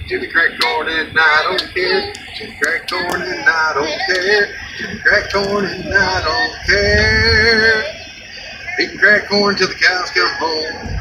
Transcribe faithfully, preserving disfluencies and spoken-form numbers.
Jimmy crack corn and I don't care. Jimmy crack corn and I don't care. Jimmy crack corn and I don't care. Eating crack corn till the cows come home.